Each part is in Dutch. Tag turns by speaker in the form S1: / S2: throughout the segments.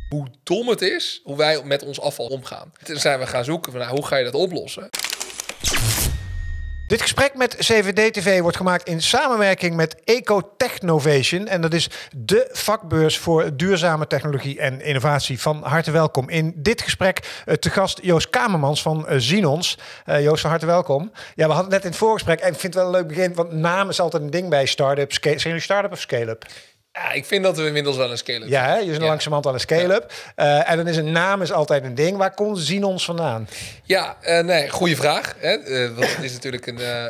S1: hoe dom het is hoe wij met ons afval omgaan. Toen zijn we gaan zoeken van hoe ga je dat oplossen.
S2: Dit gesprek met CVD-TV wordt gemaakt in samenwerking met Ecotechnovation. En dat is de vakbeurs voor duurzame technologie en innovatie. Van harte welkom. In dit gesprek te gast Joost Kamermans van Zinons. Joost, van harte welkom. Ja, we hadden net in het voorgesprek, en ik vind het wel een leuk begin, want naam is altijd een ding bij start-ups. Zijn jullie start-up of scale-up?
S1: Ja, ik vind dat we inmiddels wel een scale-up
S2: zijn. Ja, hè? Je is langzamerhand al een scale-up. Ja. En dan is een naam is altijd een ding. Waar komt Zinons vandaan?
S1: Ja, goede vraag. Hè? Want het is natuurlijk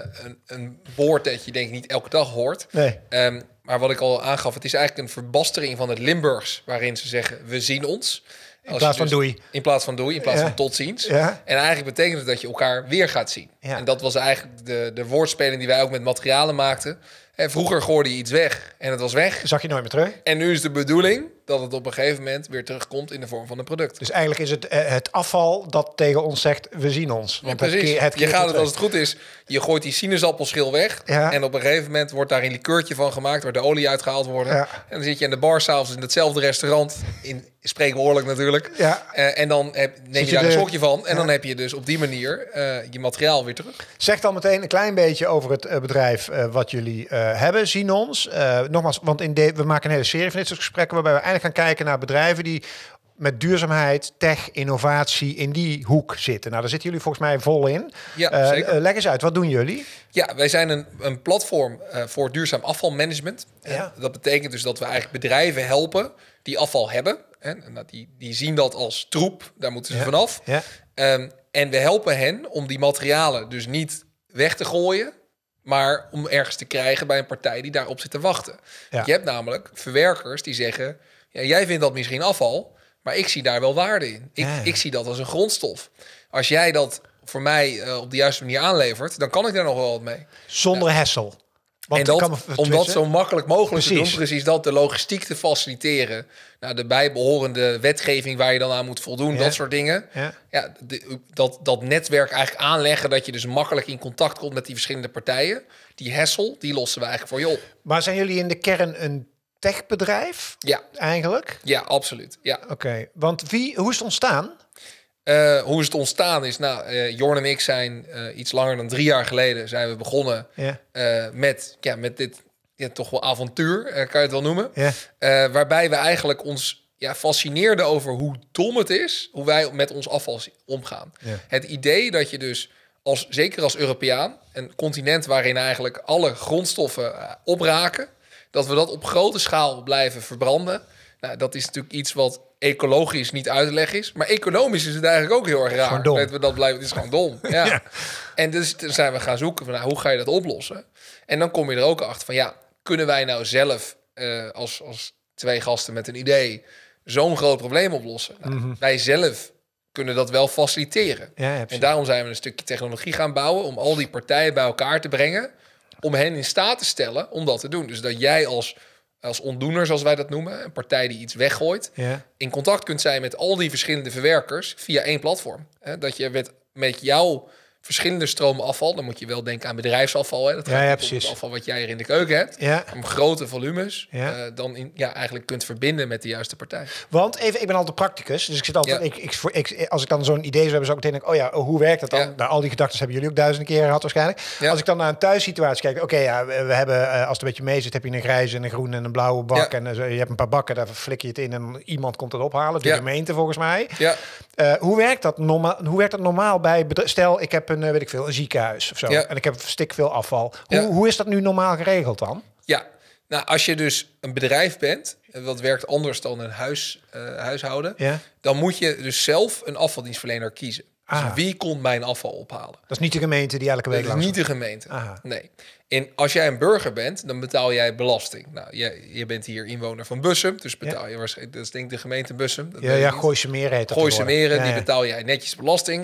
S1: een woord dat je denk ik niet elke dag hoort.
S2: Nee.
S1: Maar wat ik al aangaf, het is eigenlijk een verbastering van het Limburgs, waarin ze zeggen, we zien ons.
S2: In plaats van doei.
S1: In plaats van doei, in plaats van tot ziens.
S2: Ja.
S1: En eigenlijk betekent het dat je elkaar weer gaat zien.
S2: Ja.
S1: En dat was eigenlijk de woordspeling die wij ook met materialen maakten. En vroeger gooide je iets weg en het was weg.
S2: Zag je nooit meer terug.
S1: En nu is de bedoeling dat het op een gegeven moment weer terugkomt in de vorm van een product.
S2: Dus eigenlijk is het afval dat tegen ons zegt, we zien ons.
S1: Want ja, precies. Je gaat het, als het goed is, je gooit die sinaasappelschil weg. Ja. En op een gegeven moment wordt daar een likeurtje van gemaakt, waar de olie uitgehaald wordt. Ja. En dan zit je in de bar s'avonds in hetzelfde restaurant, spreekwoordelijk natuurlijk. Ja. En dan neem je daar een slokje van. En dan heb je dus op die manier je materiaal weer terug.
S2: Zeg dan meteen een klein beetje over het bedrijf wat jullie hebben, Zinons. Nogmaals, want we maken een hele serie van dit soort gesprekken, waarbij we eigenlijk gaan kijken naar bedrijven die met duurzaamheid, tech, innovatie in die hoek zitten. Nou, daar zitten jullie volgens mij vol in.
S1: Ja, zeker.
S2: Leg eens uit, wat doen jullie?
S1: Ja, wij zijn een platform voor duurzaam afvalmanagement. Ja. Dat betekent dus dat we eigenlijk bedrijven helpen die afval hebben. En die zien dat als troep, daar moeten ze vanaf. Ja. En we helpen hen om die materialen dus niet weg te gooien, maar om ergens te krijgen bij een partij die daarop zit te wachten. Ja. Je hebt namelijk verwerkers die zeggen, ja, jij vindt dat misschien afval, maar ik zie daar wel waarde in. Ik zie dat als een grondstof. Als jij dat voor mij op de juiste manier aanlevert, dan kan ik daar nog wel wat mee.
S2: Zonder hessel.
S1: Want om dat zo makkelijk mogelijk te doen, precies dat, de logistiek te faciliteren. Nou, de bijbehorende wetgeving waar je dan aan moet voldoen, dat soort dingen. Ja, dat netwerk eigenlijk aanleggen, dat je dus makkelijk in contact komt met die verschillende partijen. Die hessel, die lossen we eigenlijk voor je op.
S2: Maar zijn jullie in de kern een techbedrijf?
S1: Ja.
S2: Eigenlijk?
S1: Ja, absoluut. Ja.
S2: Oké, want hoe is het ontstaan?
S1: Hoe is het ontstaan is, Jorn en ik zijn iets langer dan 3 jaar geleden zijn we begonnen met dit toch wel avontuur, kan je het wel noemen. Waarbij we eigenlijk ons fascineerden over hoe dom het is hoe wij met ons afval omgaan. Het idee dat je dus, zeker als Europeaan, een continent waarin eigenlijk alle grondstoffen opraken, dat we dat op grote schaal blijven verbranden. Nou, dat is natuurlijk iets wat ecologisch niet uit te leggen is. Maar economisch is het eigenlijk ook heel erg raar. Het is gewoon dom. Ja. En dus zijn we gaan zoeken van hoe ga je dat oplossen? En dan kom je er ook achter van kunnen wij nou zelf als 2 gasten met een idee zo'n groot probleem oplossen? Nou, wij zelf kunnen dat wel faciliteren. En daarom zijn we een stukje technologie gaan bouwen om al die partijen bij elkaar te brengen, om hen in staat te stellen om dat te doen. Dus dat jij als ontdoener, zoals wij dat noemen, een partij die iets weggooit, in contact kunt zijn met al die verschillende verwerkers via 1 platform. Dat je met jouw verschillende stromen afval, dan moet je wel denken aan bedrijfsafval. Hè? Dat gaat niet om het afval wat jij er in de keuken hebt. Om grote volumes dan eigenlijk kunt verbinden met de juiste partij.
S2: Want even, ik ben altijd practicus, dus ik zit altijd, als ik dan zo'n idee zou hebben, zou ik meteen denken, hoe werkt dat dan? Nou, al die gedachten hebben jullie ook 1000 keer gehad waarschijnlijk. Als ik dan naar een thuissituatie kijk, we hebben, als het een beetje mee zit, heb je een grijze en een groene en een blauwe bak. En je hebt een paar bakken, daar flik je het in en iemand komt het ophalen. De gemeente volgens mij. Hoe werkt dat normaal bij stel, ik heb een ziekenhuis of zo. En ik heb veel afval. Hoe is dat nu normaal geregeld dan?
S1: Ja, nou, als je dus een bedrijf bent, dat werkt anders dan een huishouden, dan moet je dus zelf een afvaldienstverlener kiezen. Dus wie komt mijn afval ophalen?
S2: Dat is niet de gemeente die elke week langs.
S1: Dat is niet de gemeente. Nee. En als jij een burger bent, dan betaal jij belasting. Nou, je bent hier inwoner van Bussum, dus betaal je waarschijnlijk, dat is denk ik de gemeente Bussum.
S2: Gooise Meren heet dat.
S1: Gooise Meren, die betaal jij netjes belasting.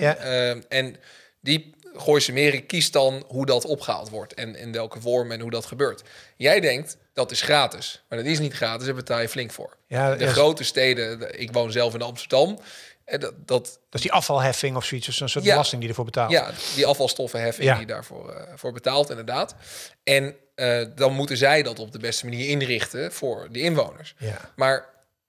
S1: En die Gooise Meren kiest dan hoe dat opgehaald wordt en in welke vorm en hoe dat gebeurt. Jij denkt, dat is gratis. Maar dat is niet gratis, daar betaal je flink voor. De grote steden, ik woon zelf in Amsterdam, dat
S2: is die afvalheffing of zoiets, een soort belasting die ervoor betaalt.
S1: Ja, die afvalstoffenheffing die daarvoor voor betaalt, inderdaad. En dan moeten zij dat op de beste manier inrichten voor de inwoners. Maar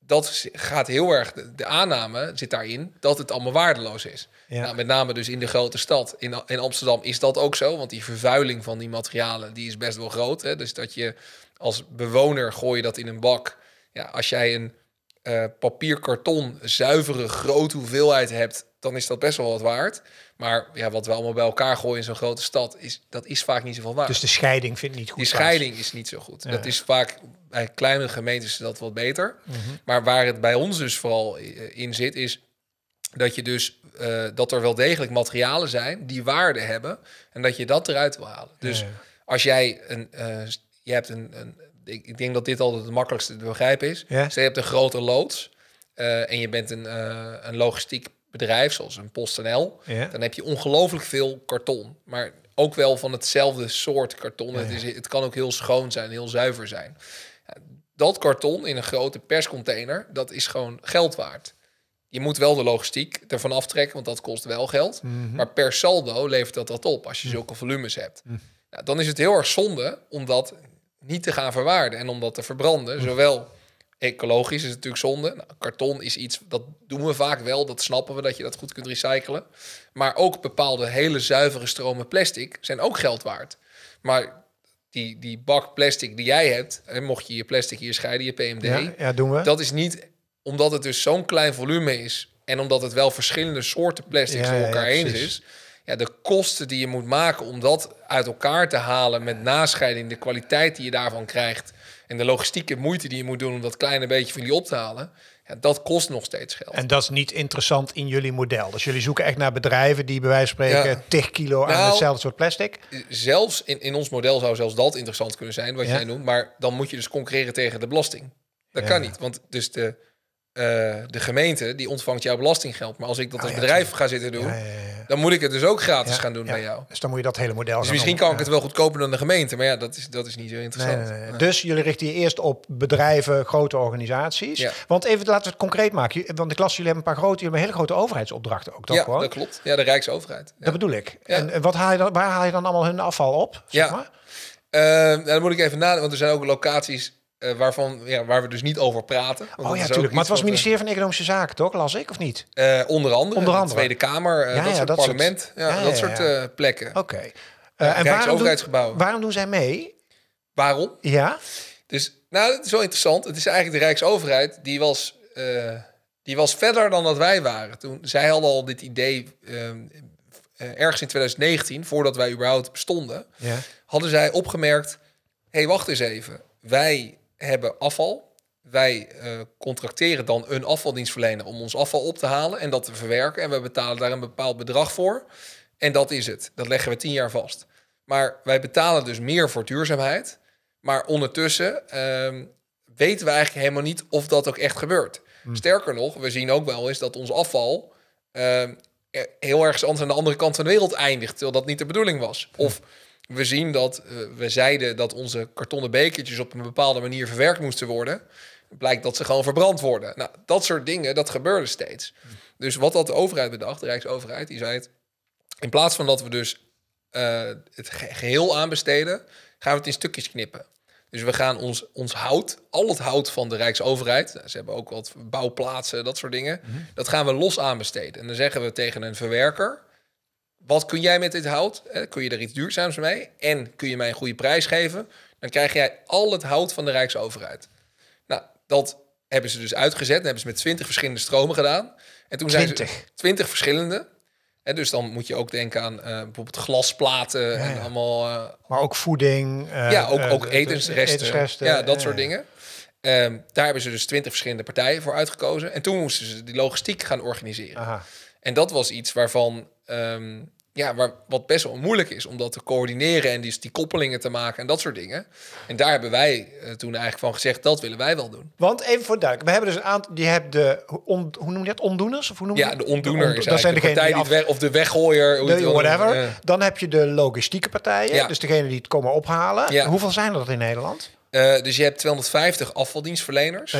S1: dat gaat heel erg, de aanname zit daarin dat het allemaal waardeloos is. Ja. Nou, met name dus in de grote stad. In Amsterdam is dat ook zo, want die vervuiling van die materialen die is best wel groot. Hè? Dus dat je als bewoner gooi je dat in een bak. Ja, als jij een papier, karton, zuivere grote hoeveelheid hebt, dan is dat best wel wat waard. Maar ja, wat we allemaal bij elkaar gooien in zo'n grote stad, dat is vaak niet zoveel waard.
S2: Dus de scheiding vindt niet goed.
S1: Die scheiding is niet zo goed. Ja. Dat is vaak bij kleinere gemeentes dat wat beter. Maar waar het bij ons dus vooral in zit, is dat je dus dat er wel degelijk materialen zijn die waarde hebben en dat je dat eruit wil halen. Dus als jij je hebt ik denk dat dit altijd het makkelijkste te begrijpen is. Ja. Dus je hebt een grote loods en je bent een logistiek bedrijf, zoals een PostNL. Ja. Dan heb je ongelooflijk veel karton. Maar ook wel van hetzelfde soort karton. Ja. Het kan ook heel schoon zijn, heel zuiver zijn. Ja, dat karton in een grote perscontainer, dat is gewoon geld waard. Je moet wel de logistiek ervan aftrekken, want dat kost wel geld. Maar per saldo levert dat op als je zulke volumes hebt. Nou, dan is het heel erg zonde om dat niet te gaan verwaarden en om dat te verbranden. Zowel ecologisch is het natuurlijk zonde. Nou, karton is iets, dat doen we vaak wel. Dat snappen we, dat je dat goed kunt recyclen. Maar ook bepaalde hele zuivere stromen plastic zijn ook geld waard. Maar die bak plastic die jij hebt, en mocht je plastic hier scheiden, je PMD,
S2: ja, doen we.
S1: Dat is niet, omdat het dus zo'n klein volume is en omdat het wel verschillende soorten plastics door elkaar heen is. Ja, de kosten die je moet maken om dat uit elkaar te halen met nascheiding, de kwaliteit die je daarvan krijgt en de logistieke moeite die je moet doen om dat kleine beetje van jullie op te halen, ja, dat kost nog steeds geld.
S2: En dat is niet interessant in jullie model. Dus jullie zoeken echt naar bedrijven die bij wijze van spreken 10 kilo aan hetzelfde soort plastic.
S1: Zelfs in ons model zou zelfs dat interessant kunnen zijn, wat jij noemt. Maar dan moet je dus concurreren tegen de belasting. Dat kan niet, want dus de gemeente die ontvangt jouw belastinggeld. Maar als ik dat als bedrijf ga zitten doen, dan moet ik het dus ook gratis gaan doen bij jou.
S2: Dus dan moet je dat hele model.
S1: Dus misschien kan ik het wel goedkoper dan de gemeente, maar ja, dat is niet zo interessant.
S2: Nee. Dus jullie richten je eerst op bedrijven, grote organisaties. Ja. Want even laten we het concreet maken. Want ik las, jullie hebben jullie hebben hele grote overheidsopdrachten ook, toch?
S1: Ja, dat klopt. Ja, de Rijksoverheid. Ja.
S2: Dat bedoel ik. Ja. En waar haal je dan allemaal hun afval op? Zeg maar?
S1: Dan moet ik even nadenken, want er zijn ook locaties waar we dus niet over praten.
S2: Oh ja, natuurlijk. Maar het was het ministerie van Economische Zaken, toch? Las ik, of niet?
S1: Onder andere. De Tweede Kamer, dat soort parlement. Dat soort plekken.
S2: Oké.
S1: En Rijksoverheidsgebouwen.
S2: Waarom doen zij mee?
S1: Waarom?
S2: Ja.
S1: Dus, het is wel interessant. Het is eigenlijk de Rijksoverheid, die was verder dan dat wij waren. Zij hadden al dit idee ergens in 2019, voordat wij überhaupt bestonden, hadden zij opgemerkt, hey, wacht eens even. Wij hebben afval. Wij contracteren dan een afvaldienstverlener om ons afval op te halen en dat te verwerken. En we betalen daar een bepaald bedrag voor. En dat is het. Dat leggen we 10 jaar vast. Maar wij betalen dus meer voor duurzaamheid. Maar ondertussen weten we eigenlijk helemaal niet of dat ook echt gebeurt. Sterker nog, we zien ook wel eens dat ons afval heel ergens anders aan de andere kant van de wereld eindigt, terwijl dat niet de bedoeling was. Of we zien dat we zeiden dat onze kartonnen bekertjes op een bepaalde manier verwerkt moesten worden. Blijkt dat ze gewoon verbrand worden. Nou, dat soort dingen, dat gebeurde steeds. Dus wat had de overheid bedacht, de Rijksoverheid, die zei het, in plaats van dat we dus het geheel aanbesteden, gaan we het in stukjes knippen. Dus we gaan ons hout, al het hout van de Rijksoverheid, ze hebben ook wat bouwplaatsen, dat soort dingen, dat gaan we los aanbesteden. En dan zeggen we tegen een verwerker, wat kun jij met dit hout? Kun je er iets duurzaams mee? En kun je mij een goede prijs geven? Dan krijg jij al het hout van de Rijksoverheid. Nou, dat hebben ze dus uitgezet. Dat hebben ze met 20 verschillende stromen gedaan. En toen zijn ze 20 verschillende. En dus dan moet je ook denken aan bijvoorbeeld glasplaten en allemaal.
S2: Maar ook voeding.
S1: Ook etensresten. Ja, dat soort dingen. Daar hebben ze dus 20 verschillende partijen voor uitgekozen. En toen moesten ze die logistiek gaan organiseren. Aha. En dat was iets waarvan wat best wel moeilijk is om dat te coördineren en die koppelingen te maken en dat soort dingen. En daar hebben wij toen eigenlijk van gezegd, dat willen wij wel doen.
S2: Want even voor duidelijk, we hebben dus een aantal, die hebben de, hoe noem je dat, ondoeners? Of hoe noem je
S1: de ontdoener is dat zijn de partij of de weggooier.
S2: Whatever. Dan heb je de logistieke partijen, dus degene die het komen ophalen. Ja. Hoeveel zijn er in Nederland?
S1: Dus je hebt 250 afvaldienstverleners.
S2: Hey.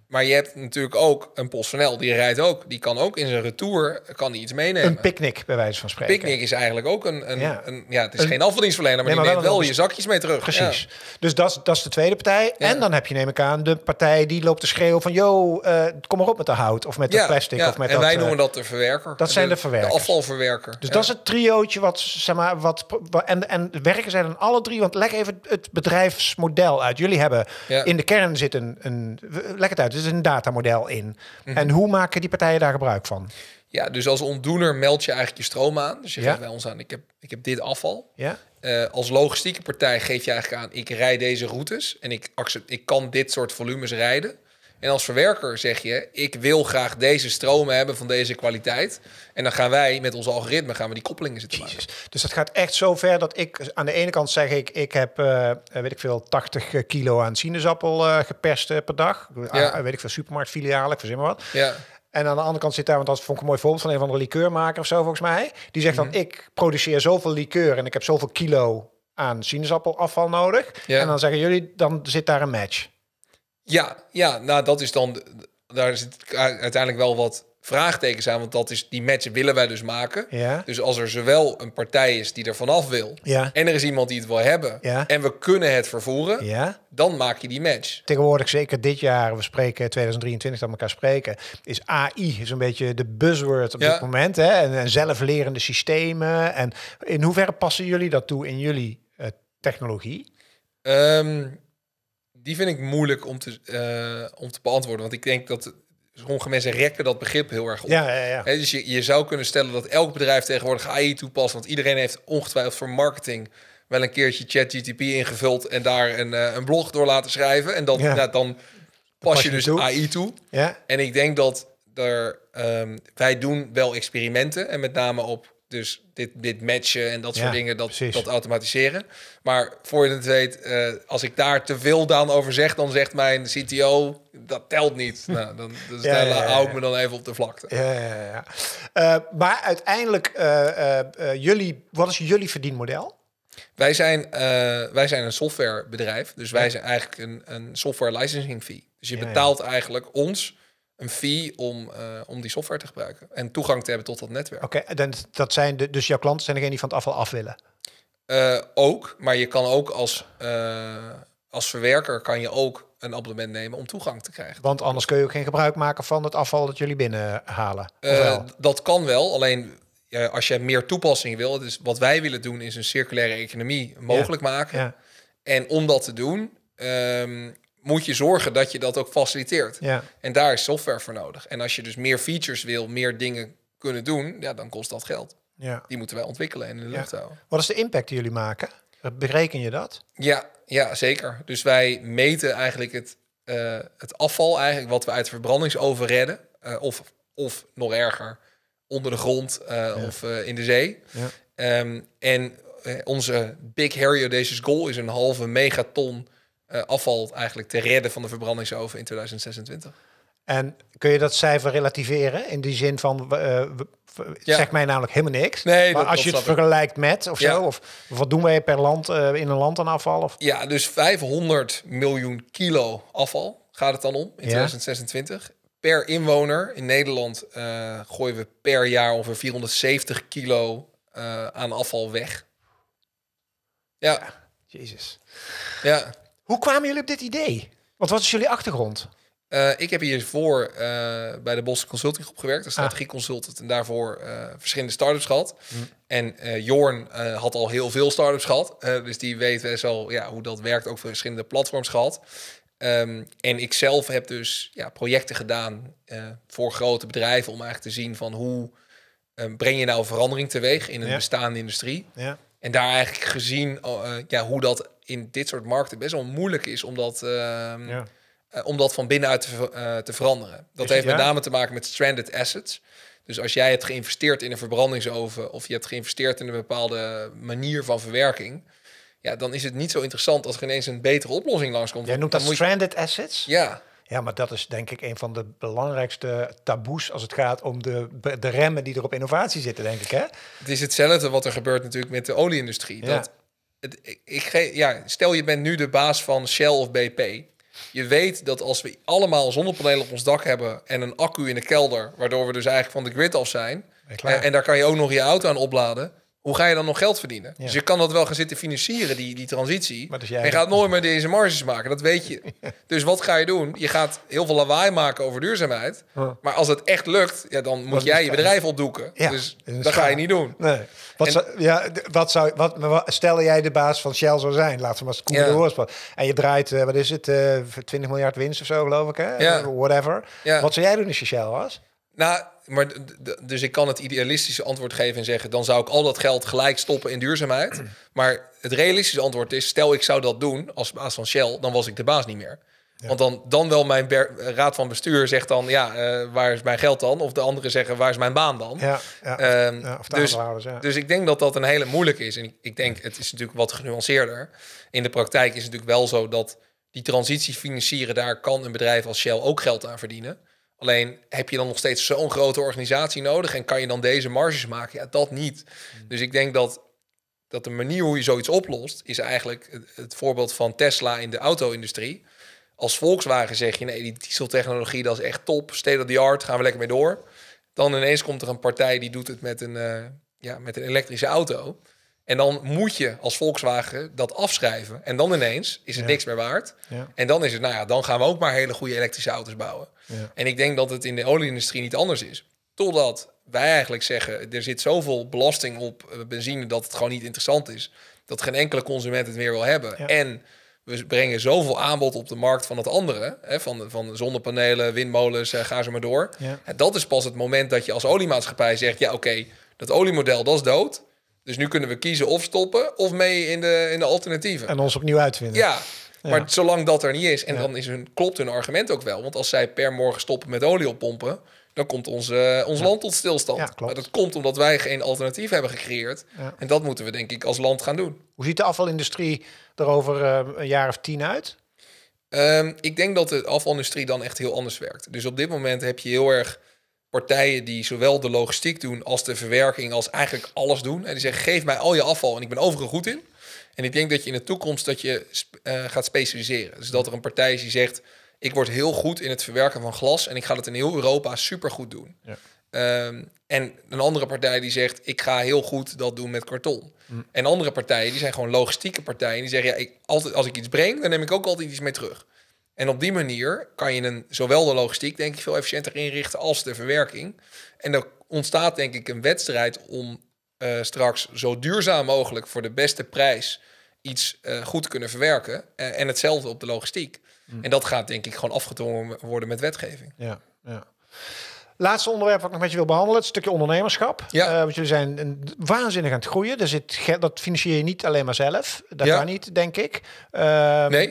S1: Maar je hebt natuurlijk ook een PostNL, die rijdt ook. Die kan ook in zijn retour die iets meenemen.
S2: Een picknick, bij wijze van spreken.
S1: Picknick is eigenlijk ook het is geen afvaldingsverlener, maar die neemt wel je zakjes mee terug.
S2: Precies. Ja. Dus dat is de tweede partij. Ja. En dan heb je, neem ik aan, de partij die loopt te schreeuwen van... kom maar op met de hout of met de plastic. Of met
S1: en wij noemen dat de verwerker.
S2: Dat zijn de verwerkers.
S1: De afvalverwerker.
S2: Dus dat is het triootje en werken zij dan alle drie? Want leg even het bedrijfsmodel uit. Jullie hebben in de kern zit leg het uit, er is een datamodel in. En hoe maken die partijen daar gebruik van?
S1: Ja, dus als ontdoener meld je eigenlijk je stroom aan. Dus je geeft bij ons aan, ik heb dit afval.
S2: Ja.
S1: Als logistieke partij geef je eigenlijk aan, ik rijd deze routes en ik kan dit soort volumes rijden. En als verwerker zeg je, ik wil graag deze stromen hebben van deze kwaliteit. En dan gaan wij met ons algoritme die koppelingen zitten maken.
S2: Dus dat gaat echt zo ver dat ik aan de ene kant zeg ik heb, 80 kilo aan sinaasappel geperst per dag. Weet ik veel, supermarktfilialen, ik verzin maar wat.
S1: Ja.
S2: En aan de andere kant zit daar, want dat vond ik een mooi voorbeeld van een van de liqueurmaker of zo volgens mij. Die zegt dan, ik produceer zoveel liqueur en ik heb zoveel kilo aan sinaasappelafval nodig. Ja. En dan zeggen jullie, dan zit daar een match.
S1: Ja, nou dat is dan... Daar zit uiteindelijk wel wat vraagtekens aan, want dat is die match willen wij dus maken.
S2: Ja.
S1: Dus als er zowel een partij is die er vanaf wil, en er is iemand die het wil hebben, en we kunnen het vervoeren, dan maak je die match.
S2: Tegenwoordig, zeker dit jaar, we spreken 2023 dat we elkaar spreken, is AI is een beetje de buzzword op dit moment. Hè? En zelflerende systemen. En in hoeverre passen jullie dat toe in jullie technologie?
S1: Die vind ik moeilijk om te beantwoorden. Want ik denk dat sommige mensen rekken dat begrip heel erg op.
S2: Ja.
S1: Dus je zou kunnen stellen dat elk bedrijf tegenwoordig AI toepast. Want iedereen heeft ongetwijfeld voor marketing wel een keertje ChatGPT ingevuld en daar een blog door laten schrijven. En dan pas je dus toe. AI toe.
S2: Ja.
S1: En ik denk dat wij doen wel experimenten. En met name op dus dit matchen en dat soort dingen, dat automatiseren. Maar voor je het weet, als ik daar te veel dan over zeg, dan zegt mijn CTO, dat telt niet. Nou, hou ik me dan even op de vlakte.
S2: Maar uiteindelijk, wat is jullie verdienmodel?
S1: Wij zijn een softwarebedrijf. Dus wij zijn eigenlijk een software licensing fee. Dus je betaalt eigenlijk ons een fee om die software te gebruiken en toegang te hebben tot dat netwerk.
S2: Oké, dat zijn dus jouw klanten zijn degene die van het afval af willen?
S1: Ook, maar je kan ook als verwerker kan je ook een abonnement nemen om toegang te krijgen.
S2: Want anders kun je ook geen gebruik maken van het afval dat jullie binnenhalen.
S1: Dat kan wel, alleen als je meer toepassingen wil, dus wat wij willen doen is een circulaire economie mogelijk maken. Ja. En om dat te doen, moet je zorgen dat je dat ook faciliteert.
S2: Ja.
S1: En daar is software voor nodig. En als je dus meer features wil, meer dingen kunnen doen, dan kost dat geld.
S2: Ja.
S1: Die moeten wij ontwikkelen en in de lucht houden.
S2: Wat is de impact die jullie maken? Bereken je dat?
S1: Ja, zeker. Dus wij meten eigenlijk het afval eigenlijk wat we uit de verbrandingsoven redden. Of nog erger, onder de grond of in de zee. Ja. En onze Big Hairy Audacious Goal is 1,5 megaton afval eigenlijk te redden van de verbrandingsoven in 2026.
S2: En kun je dat cijfer relativeren? In die zin van, zegt mij namelijk helemaal niks.
S1: Nee,
S2: maar als je het vergelijkt met of zo, of wat doen wij per land in een land aan afval? Of?
S1: Ja, dus 500 miljoen kilo afval gaat het dan om in 2026. Per inwoner in Nederland gooien we per jaar ongeveer 470 kilo aan afval weg. Ja.
S2: Jezus.
S1: Ja.
S2: Hoe kwamen jullie op dit idee? Wat is jullie achtergrond?
S1: Ik heb hiervoor bij de Boston Consulting Groep gewerkt, een strategie consultant, en daarvoor verschillende start-ups gehad. En Jorn had al heel veel start-ups gehad, dus die weet best wel hoe dat werkt, ook voor verschillende platforms gehad. En ik zelf heb dus projecten gedaan voor grote bedrijven om eigenlijk te zien van hoe breng je nou verandering teweeg in een bestaande industrie. Ja. En daar eigenlijk gezien hoe dat in dit soort markten best wel moeilijk is om dat van binnenuit te veranderen. Dat heeft met name te maken met stranded assets. Dus als jij hebt geïnvesteerd in een verbrandingsoven of je hebt geïnvesteerd in een bepaalde manier van verwerking, dan is het niet zo interessant als er ineens een betere oplossing langskomt.
S2: Jij noemt dat stranded assets?
S1: Ja.
S2: Ja, maar dat is denk ik een van de belangrijkste taboes als het gaat om de remmen die er op innovatie zitten, denk ik, hè?
S1: Het is hetzelfde wat er gebeurt natuurlijk met de olieindustrie.
S2: Ja.
S1: Stel je bent nu de baas van Shell of BP. Je weet dat als we allemaal zonnepanelen op ons dak hebben en een accu in de kelder, waardoor we dus eigenlijk van de grid af zijn, en daar kan je ook nog je auto aan opladen, hoe ga je dan nog geld verdienen? Ja. Dus je kan dat wel gaan zitten financieren, die transitie. Maar dus en je gaat nooit meer deze marges maken, dat weet je. Dus wat ga je doen? Je gaat heel veel lawaai maken over duurzaamheid. Maar als het echt lukt, dan moet jij je bedrijf opdoeken. Ja, dus dat ga je niet doen. Nee.
S2: Stel jij de baas van Shell zou zijn, laten we maar eens de hoorspel. En je draait, 20 miljard winst of zo, geloof ik, hè? Ja. Whatever. Ja. Wat zou jij doen als je Shell was?
S1: Nou, maar dus ik kan het idealistische antwoord geven en zeggen, dan zou ik al dat geld gelijk stoppen in duurzaamheid. Maar het realistische antwoord is, stel ik zou dat doen als baas van Shell, dan was ik de baas niet meer. Ja. Want dan wel mijn raad van bestuur zegt dan, waar is mijn geld dan? Of de anderen zeggen, waar is mijn baan dan? Dus ik denk dat dat een hele moeilijke is. En ik denk, het is natuurlijk wat genuanceerder. In de praktijk is het natuurlijk wel zo dat die transitie financieren, daar kan een bedrijf als Shell ook geld aan verdienen. Alleen heb je dan nog steeds zo'n grote organisatie nodig en kan je dan deze marges maken? Ja, dat niet. Dus ik denk dat de manier hoe je zoiets oplost, is eigenlijk het voorbeeld van Tesla in de auto-industrie. Als Volkswagen zeg je, nee, die dieseltechnologie, dat is echt top, state of the art, gaan we lekker mee door. Dan ineens komt er een partij die doet het met een elektrische auto. En dan moet je als Volkswagen dat afschrijven. En dan ineens is het niks meer waard. Ja. En dan is het, dan gaan we ook maar hele goede elektrische auto's bouwen. Ja. En ik denk dat het in de olieindustrie niet anders is. Totdat wij eigenlijk zeggen, er zit zoveel belasting op benzine dat het gewoon niet interessant is. Dat geen enkele consument het meer wil hebben. Ja. En we brengen zoveel aanbod op de markt van het andere. Hè, van zonnepanelen, windmolens, ga zo maar door. Ja. En dat is pas het moment dat je als oliemaatschappij zegt, dat oliemodel, dat is dood. Dus nu kunnen we kiezen of stoppen of mee in de alternatieven.
S2: En ons opnieuw uitvinden.
S1: Ja, maar zolang dat er niet is, en dan klopt hun argument ook wel. Want als zij per morgen stoppen met olie oppompen, dan komt ons land tot stilstand. Ja, maar dat komt omdat wij geen alternatief hebben gecreëerd. Ja. En dat moeten we denk ik als land gaan doen.
S2: Hoe ziet de afvalindustrie er over een jaar of 10 uit?
S1: Ik denk dat de afvalindustrie dan echt heel anders werkt. Dus op dit moment heb je heel erg partijen die zowel de logistiek doen als de verwerking, als eigenlijk alles doen. En die zeggen, geef mij al je afval en ik ben overal goed in. En ik denk dat je in de toekomst gaat specialiseren. Dus dat er een partij is die zegt, ik word heel goed in het verwerken van glas en ik ga het in heel Europa supergoed doen. Ja. En een andere partij die zegt, ik ga heel goed dat doen met karton. En andere partijen, die zijn gewoon logistieke partijen. Die zeggen, als ik iets breng, dan neem ik ook altijd iets mee terug. En op die manier kan je zowel de logistiek, denk ik, veel efficiënter inrichten als de verwerking. En er ontstaat, denk ik, een wedstrijd om straks zo duurzaam mogelijk voor de beste prijs iets goed te kunnen verwerken. En hetzelfde op de logistiek. En dat gaat, denk ik, gewoon afgedwongen worden met wetgeving.
S2: Ja. Laatste onderwerp wat ik nog met je wil behandelen, het stukje ondernemerschap. Ja. Want jullie zijn waanzinnig aan het groeien. Dat financier je niet alleen maar zelf. Dat kan niet, denk ik.
S1: Nee.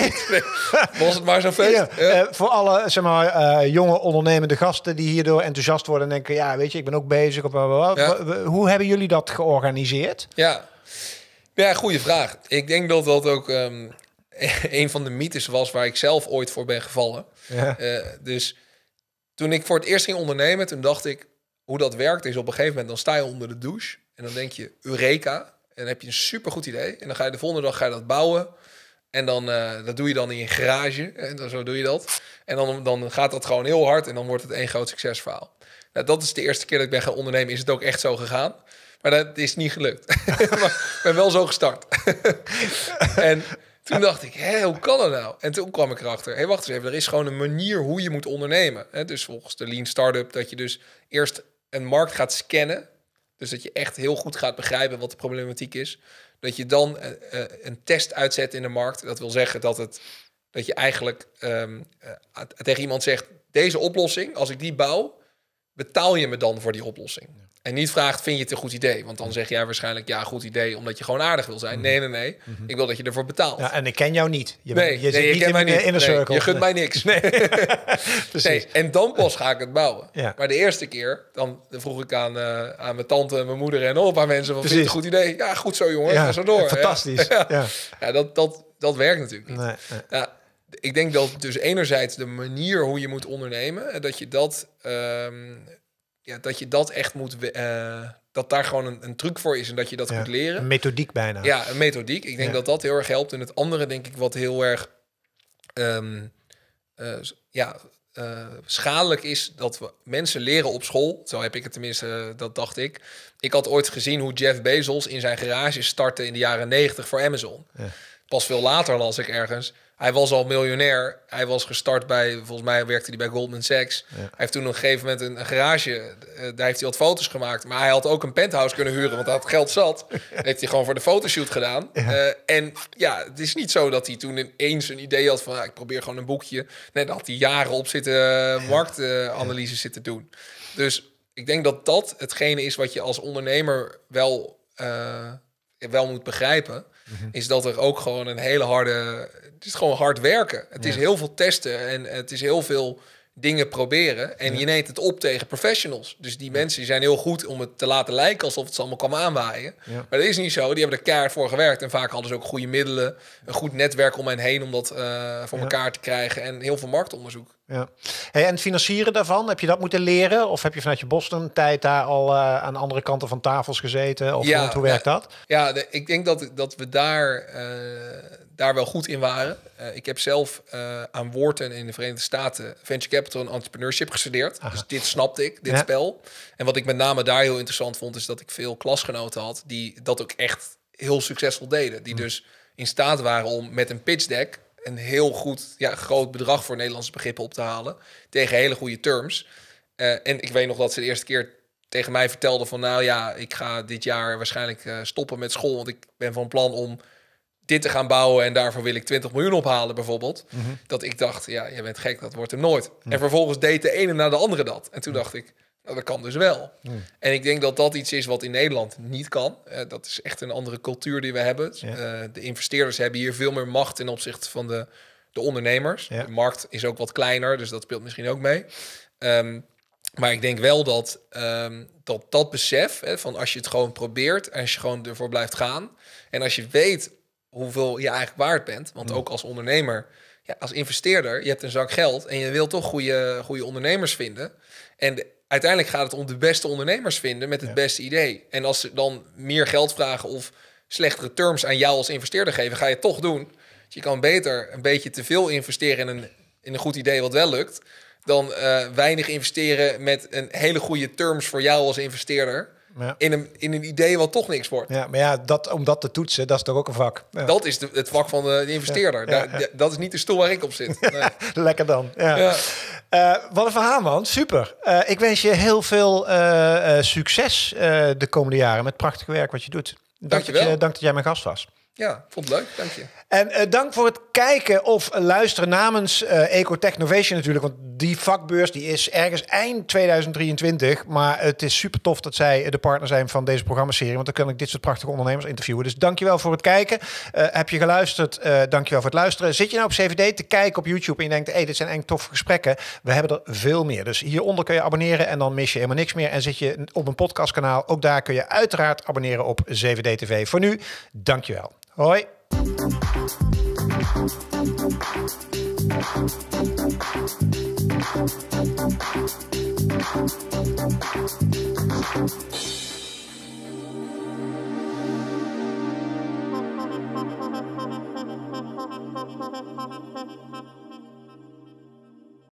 S1: Was het maar zo feest.
S2: Voor alle jonge ondernemende gasten die hierdoor enthousiast worden en denken, ik ben ook bezig. Hoe hebben jullie dat georganiseerd?
S1: Ja, goede vraag. Ik denk dat dat ook een van de mythes was waar ik zelf ooit voor ben gevallen. Ja. Dus toen ik voor het eerst ging ondernemen, toen dacht ik, hoe dat werkt is op een gegeven moment, dan sta je onder de douche en dan denk je, Eureka. En dan heb je een supergoed idee. En dan ga je de volgende dag dat bouwen. En dan dat doe je dan in je garage. En dan, zo doe je dat. En dan gaat dat gewoon heel hard en dan wordt het één groot succesverhaal. Nou, dat is de eerste keer dat ik ben gaan ondernemen. Is het ook echt zo gegaan. Maar dat is niet gelukt. Maar ik ben wel zo gestart. En toen dacht ik, hoe kan dat nou? En toen kwam ik erachter, wacht eens even, er is gewoon een manier hoe je moet ondernemen. Dus volgens de Lean Startup, dat je dus eerst een markt gaat scannen. Dus dat je echt heel goed gaat begrijpen wat de problematiek is. Dat je dan een test uitzet in de markt. Dat wil zeggen dat je eigenlijk tegen iemand zegt, deze oplossing, als ik die bouw, betaal je me dan voor die oplossing? Ja. En niet vraagt, vind je het een goed idee? Want dan zeg jij waarschijnlijk, goed idee, omdat je gewoon aardig wil zijn. Nee. Ik wil dat je ervoor betaalt.
S2: Ja, en ik ken jou niet. Je
S1: kent mij niet.
S2: In een cirkel.
S1: Je gunt mij niks. Nee. En dan pas ga ik het bouwen. Ja. Maar de eerste keer, dan vroeg ik aan mijn tante en mijn moeder en nog een paar mensen, wat vind je het een goed idee? Ja, goed zo jongen, ga zo door.
S2: Fantastisch.
S1: Ja, dat werkt natuurlijk niet. Nee. Ja, ik denk dat dus enerzijds de manier hoe je moet ondernemen, dat je dat echt moet, dat daar gewoon een truc voor is en dat je dat moet leren.
S2: Een methodiek bijna.
S1: Ja, een methodiek. Ik denk dat heel erg helpt. En het andere, denk ik, wat heel erg schadelijk is dat we mensen leren op school. Zo heb ik het tenminste, dat dacht ik. Ik had ooit gezien hoe Jeff Bezos in zijn garage startte in de jaren 90 voor Amazon. Ja. Pas veel later las ik ergens. Hij was al miljonair. Hij was gestart bij, volgens mij werkte hij bij Goldman Sachs. Ja. Hij heeft toen op een gegeven moment een garage. Daar heeft hij wat foto's gemaakt. Maar hij had ook een penthouse kunnen huren, want hij had geld zat. Dat heeft hij gewoon voor de fotoshoot gedaan. Ja. En ja, het is niet zo dat hij toen ineens een idee had van... ik probeer gewoon een boekje. Nee, daar had hij jaren op zitten marktanalyse zitten doen. Dus ik denk dat dat hetgene is wat je als ondernemer wel moet begrijpen... is dat er ook gewoon een hele harde... Het is gewoon hard werken. Het is heel veel testen en het is heel veel dingen proberen. En je neemt het op tegen professionals. Dus die mensen zijn heel goed om het te laten lijken alsof het ze allemaal kwam aanwaaien. Ja. Maar dat is niet zo. Die hebben er keihard voor gewerkt. En vaak hadden ze ook goede middelen, een goed netwerk om hen heen om dat voor elkaar te krijgen. En heel veel marktonderzoek. Ja.
S2: Hey, en het financieren daarvan, heb je dat moeten leren? Of heb je vanuit je Boston-tijd daar al aan andere kanten van tafels gezeten? Of hoe werkt dat?
S1: Ja, ik denk dat we daar wel goed in waren. Ik heb zelf aan Wharton in de Verenigde Staten Venture Capital en Entrepreneurship gestudeerd. Aha. Dus dit snapte ik, dit spel. En wat ik met name daar heel interessant vond... is dat ik veel klasgenoten had die dat ook echt heel succesvol deden. Die dus in staat waren om met een pitch deck... een heel goed, groot bedrag voor Nederlandse begrippen op te halen... tegen hele goede terms. En ik weet nog dat ze de eerste keer tegen mij vertelden van... nou ja, ik ga dit jaar waarschijnlijk stoppen met school... want ik ben van plan om dit te gaan bouwen... en daarvoor wil ik 20 miljoen ophalen bijvoorbeeld. Mm-hmm. Dat ik dacht, je bent gek, dat wordt hem nooit. Mm. En vervolgens deed de ene na de andere dat. En toen dacht ik, nou, dat kan dus wel. Mm. En ik denk dat dat iets is wat in Nederland niet kan. Dat is echt een andere cultuur die we hebben. De investeerders hebben hier veel meer macht... ten opzichte van de ondernemers. Ja. De markt is ook wat kleiner, dus dat speelt misschien ook mee. Maar ik denk wel dat besef... van als je het gewoon probeert... en als je gewoon ervoor blijft gaan... en als je weet hoeveel je eigenlijk waard bent... want ook als ondernemer, als investeerder... je hebt een zak geld en je wilt toch goede ondernemers vinden... en uiteindelijk gaat het om de beste ondernemers vinden... met het beste idee. En als ze dan meer geld vragen... of slechtere terms aan jou als investeerder geven... ga je het toch doen. Dus je kan beter een beetje te veel investeren... in een goed idee wat wel lukt... dan weinig investeren met een hele goede terms voor jou als investeerder... Ja. In een idee wat toch niks wordt.
S2: Ja, maar om dat te toetsen, dat is toch ook een vak. Ja.
S1: Dat is het vak van de investeerder. Ja, dat is niet de stoel waar ik op zit. Nee.
S2: Lekker dan. Ja. Wat een verhaal, man. Super. Ik wens je heel veel succes de komende jaren... met het prachtige werk wat je doet. Dank dat jij mijn gast was.
S1: Ja, vond het leuk. Dank je.
S2: En dank voor het kijken of luisteren namens Ecotechnovation natuurlijk. Want die vakbeurs die is ergens eind 2023. Maar het is super tof dat zij de partner zijn van deze programmaserie. Want dan kan ik dit soort prachtige ondernemers interviewen. Dus dankjewel voor het kijken. Heb je geluisterd? Dankjewel voor het luisteren. Zit je nou op CVD te kijken op YouTube en je denkt... dit zijn echt toffe gesprekken. We hebben er veel meer. Dus hieronder kun je abonneren en dan mis je helemaal niks meer. En zit je op een podcastkanaal, ook daar kun je uiteraard abonneren op 7D TV. Voor nu, dankjewel. Hoi.